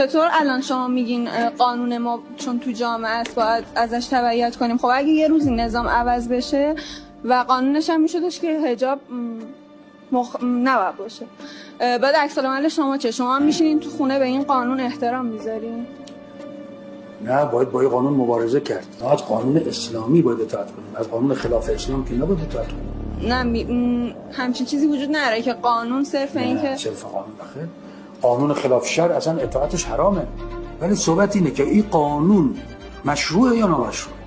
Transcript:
چطور الان شما میگین قانون ما چون تو جامعه است باید ازش تبعیت کنیم؟ خب اگه یه روزی نظام عوض بشه و قانونش هم میشدش که حجاب نباید باشه، بعد عکس العمل شما چه؟ شما هم میشینین تو خونه به این قانون احترام میذارین؟ نه، باید با این قانون مبارزه کرد. از قانون اسلامی باید اطاعت کنیم، از قانون خلاف اسلام که نباید اطاعت کنیم. نه همچین چیزی وجود نداره که قانون صرف این که صرف قانون بخیر. قانون خلاف شرع اصلا اطاعتش حرامه، ولی صحبت اینه که این قانون مشروعه یا نامشروعه.